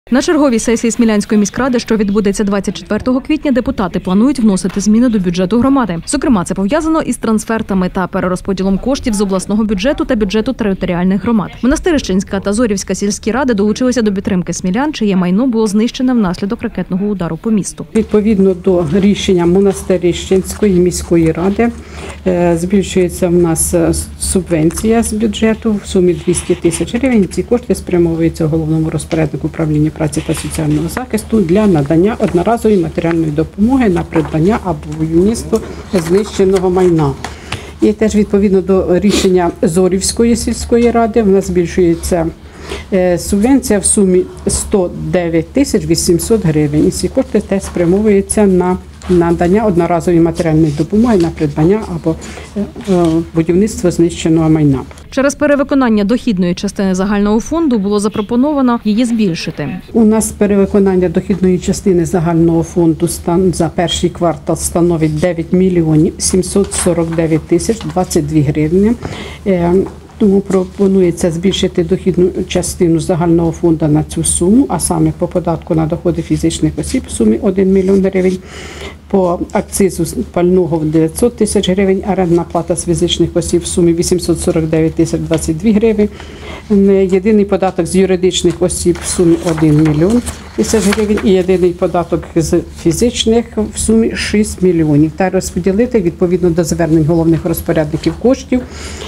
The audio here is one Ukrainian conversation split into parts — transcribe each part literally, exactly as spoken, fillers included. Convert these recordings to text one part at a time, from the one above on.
На черговій сесії Смілянської міськради, що відбудеться двадцять четвертого квітня, депутати планують вносити зміни до бюджету громади. Зокрема, це пов'язано із трансфертами та перерозподілом коштів з обласного бюджету та бюджету територіальних громад. Монастирищенська та Зорівська сільські ради долучилися до підтримки смілян, чиє майно було знищене внаслідок ракетного удару по місту. Відповідно до рішення Монастирищенської міської ради збільшується в нас субвенція з бюджету в сумі двісті тисяч гривень. Ці кошти спрямовуються головному розпоряднику управління праці та соціального захисту для надання одноразової матеріальної допомоги на придбання або будівництво знищеного майна. І теж відповідно до рішення Зорівської сільської ради в нас збільшується субвенція в сумі сто дев'ять тисяч вісімсот гривень. І ці кошти теж спрямовуються на надання одноразової матеріальної допомоги на придбання або будівництво знищеного майна. Через перевиконання дохідної частини загального фонду було запропоновано її збільшити. У нас перевиконання дохідної частини загального фонду за перший квартал становить дев'ять мільйонів сімсот сорок дев'ять тисяч двадцять дві гривні. Тому пропонується збільшити дохідну частину загального фонду на цю суму, а саме по податку на доходи фізичних осіб в сумі один мільйон гривень, по акцизу пального в дев'ятсот тисяч гривень, орендна плата з фізичних осіб в сумі вісімсот сорок дев'ять тисяч двадцять дві гривень, єдиний податок з юридичних осіб в сумі один мільйон тисяч гривень і єдиний податок з фізичних в сумі шість мільйонів. Та розподілити відповідно до звернень головних розпорядників коштів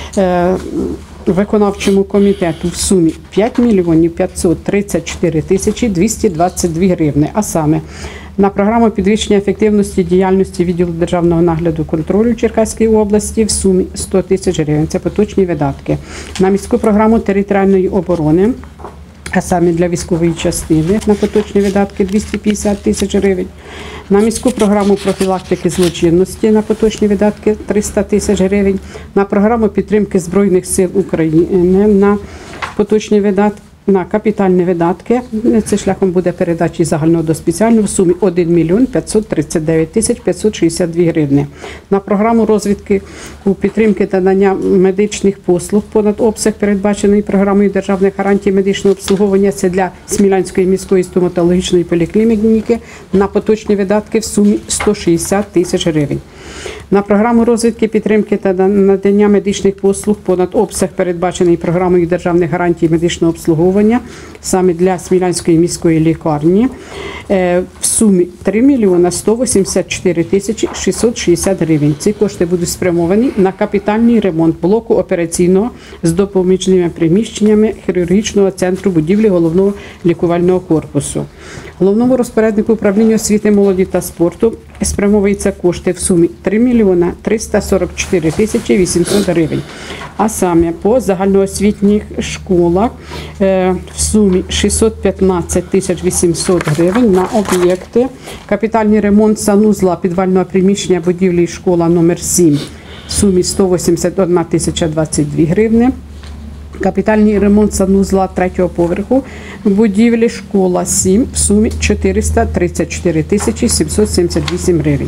виконавчому комітету в сумі п'ять мільйонів п'ятсот тридцять чотири тисячі двісті двадцять дві гривні, а саме на програму підвищення ефективності діяльності відділу державного нагляду контролю Черкаської області в сумі сто тисяч гривень. Це поточні видатки. На міську програму територіальної оборони, а саме для військової частини, на поточні видатки двісті п'ятдесят тисяч гривень. На міську програму профілактики злочинності на поточні видатки триста тисяч гривень. На програму підтримки Збройних сил України на поточні видатки. На капітальні видатки, це шляхом буде передачі загального до спеціального в сумі один мільйон п'ятсот тридцять дев'ять тисяч п'ятсот шістдесят дві гривні. На програму розвитку у підтримки та надання медичних послуг понад обсяг передбачений програмою державних гарантій медичного обслуговування, це для Смілянської міської стоматологічної поліклініки на поточні видатки в сумі сто шістдесят тисяч гривень. На програму розвитку, підтримки та надання медичних послуг понад обсяг передбачений програмою державних гарантій медичного обслуговування саме для Смілянської міської лікарні в сумі три мільйони сто вісімдесят чотири тисячі шістсот шістдесят гривень. Ці кошти будуть спрямовані на капітальний ремонт блоку операційного з допоміжними приміщеннями хірургічного центру будівлі головного лікувального корпусу. Головному розпоряднику управління освіти, молоді та спорту спрямовуються кошти в сумі три мільйони триста сорок чотири тисячі вісімсот гривень. А саме по загальноосвітніх школах в сумі шістсот п'ятнадцять тисяч вісімсот гривень на об'єкти. Капітальний ремонт санузла підвального приміщення будівлі школа номер сім в сумі сто вісімдесят одна тисяча двадцять дві гривні. Капітальний ремонт санузла третього поверху будівлі школа сім в сумі чотириста тридцять чотири тисячі сімсот сімдесят вісім гривень.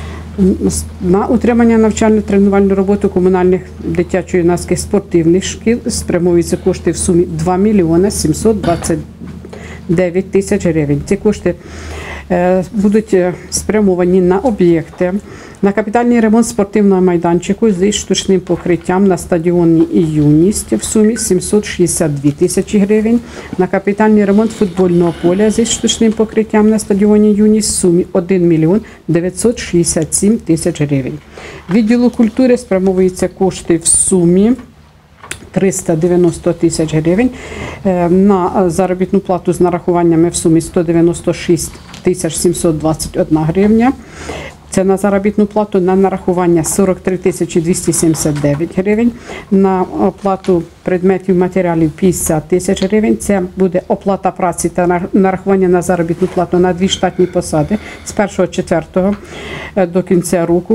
На утримання навчально-тренувальну роботу комунальних дитячо-юнацьких спортивних шкіл спрямовуються кошти в сумі два мільйони сімсот двадцять дев'ять тисяч гривень. Ці кошти будуть спрямовані на об'єкти, на капітальний ремонт спортивного майданчику зі штучним покриттям на стадіоні «Юність» в сумі сімсот шістдесят дві тисячі гривень, на капітальний ремонт футбольного поля зі штучним покриттям на стадіоні «Юність» в сумі один мільйон дев'ятсот шістдесят сім тисяч гривень. Відділу культури спрямовуються кошти в сумі триста дев'яносто тисяч гривень на заробітну плату з нарахуваннями в сумі сто дев'яносто шість тисяч сімсот двадцять одна гривня. Це на заробітну плату, на нарахування сорок три тисячі двісті сімдесят дев'ять гривень, на оплату предметів, матеріалів п'ятдесят тисяч гривень. Це буде оплата праці та нарахування на заробітну плату на дві штатні посади з першого четвертого до кінця року.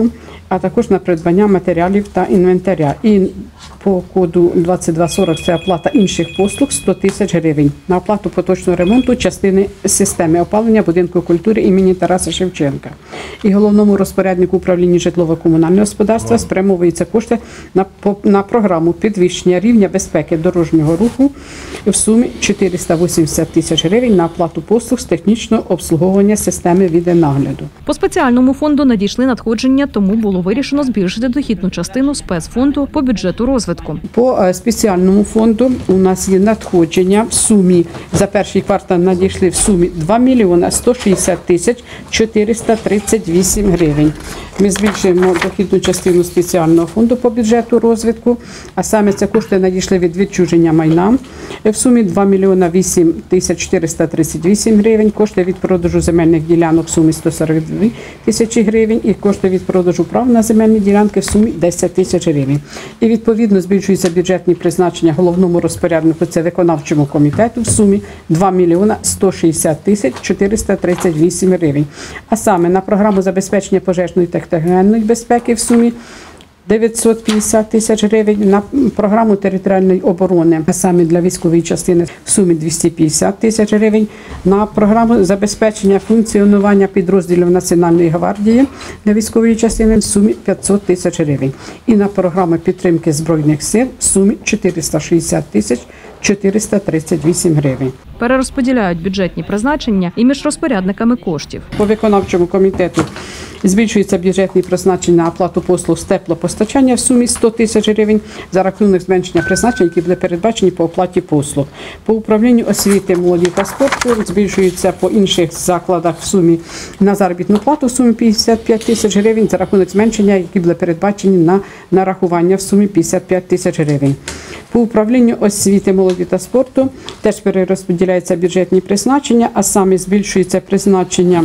а також на придбання матеріалів та інвентаря. І по коду двадцять два сорок це оплата інших послуг сто тисяч гривень. На оплату поточного ремонту частини системи опалення будинку культури імені Тараса Шевченка. І головному розпоряднику управління житлово-комунального господарства спрямовуються кошти на, на програму підвищення рівня безпеки дорожнього руху в сумі чотириста вісімдесят тисяч гривень на оплату послуг з технічного обслуговування системи відеонагляду. По спеціальному фонду надійшли надходження, тому було вирішено збільшити дохідну частину спецфонду по бюджету розвитку. По е, спеціальному фонду у нас є надходження в сумі, за перший квартал надійшли в сумі два мільйони сто шістдесят тисяч чотириста тридцять вісім гривень. Ми збільшуємо дохідну частину спеціального фонду по бюджету розвитку, а саме це кошти надійшли від відчуження майна в сумі два мільйони вісім тисяч чотириста тридцять вісім гривень, кошти від продажу земельних ділянок в сумі сто сорок дві тисячі гривень і кошти від продажу прав на земельні ділянки в сумі десять тисяч гривень. І відповідно збільшуються бюджетні призначення головному розпоряднику, це виконавчому комітету в сумі два мільйони сто шістдесят тисяч чотириста тридцять вісім гривень. А саме на програму забезпечення пожежної та техногенної безпеки в сумі дев'ятсот п'ятдесят тисяч гривень, на програму територіальної оборони, а саме для військової частини в сумі двісті п'ятдесят тисяч гривень, на програму забезпечення функціонування підрозділів Національної гвардії для військової частини в сумі п'ятсот тисяч гривень. І на програму підтримки Збройних сил в сумі чотириста шістдесят тисяч чотириста тридцять вісім гривень. Перерозподіляють бюджетні призначення і між розпорядниками коштів. По виконавчому комітету збільшується бюджетні призначення на оплату послуг з теплопостачання в сумі сто тисяч гривень за рахунок зменшення призначень, які були передбачені по оплаті послуг. По управлінню освіти, молоді та спорту збільшується по інших закладах в сумі на заробітну плату в сумі п'ятдесят п'ять тисяч гривень за рахунок зменшення, які були передбачені на нарахування в сумі п'ятдесят п'ять тисяч гривень. По управлінню освіти, молоді та спорту теж перерозподіляються бюджетні призначення, а саме збільшується призначення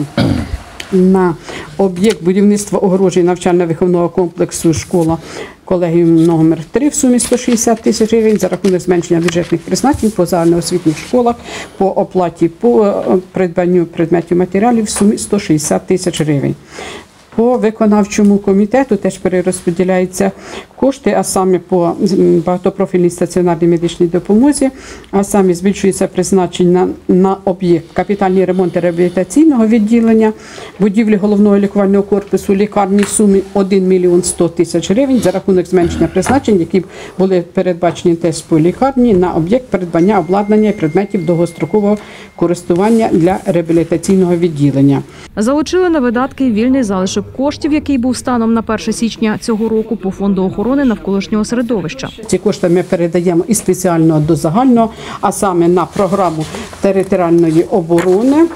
на об'єкт будівництва огорожень навчально-виховного комплексу школа колегіум номер три в сумі сто шістдесят тисяч гривень за рахунок зменшення бюджетних призначень по загальноосвітніх школах, по оплаті по придбанню предметів матеріалів в сумі сто шістдесят тисяч гривень. По виконавчому комітету теж перерозподіляються кошти, а саме по багатопрофільній стаціонарній медичній допомозі, а саме збільшується призначення на, на об'єкт капітальний ремонт реабілітаційного відділення, будівлі головного лікувального корпусу лікарні в сумі один мільйон сто тисяч гривень за рахунок зменшення призначень, які були передбачені теж по лікарні на об'єкт придбання обладнання і предметів довгострокового користування для реабілітаційного відділення. Залучили на видатки вільний залишок коштів, який був станом на перше січня цього року по фонду охорони навколишнього середовища. Ці кошти ми передаємо із спеціального до загального, а саме на програму територіальної оборони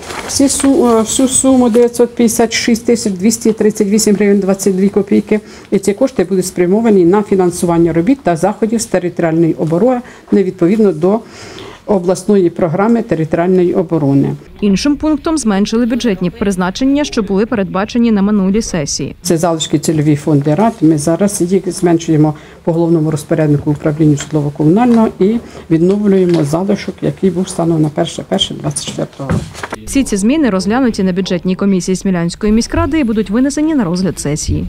всю суму дев'ятсот п'ятдесят шість тисяч двісті тридцять вісім гривень двадцять дві копійки. І ці кошти будуть спрямовані на фінансування робіт та заходів з територіальної оборони відповідно до обласної програми територіальної оборони. Іншим пунктом зменшили бюджетні призначення, що були передбачені на минулій сесії. Це залишки цільові фонди рад. Ми зараз їх зменшуємо по головному розпоряднику управління житлово-комунального і відновлюємо залишок, який був станом на перше перше двадцять четвертого року. Всі ці зміни розглянуті на бюджетній комісії Смілянської міськради і будуть винесені на розгляд сесії.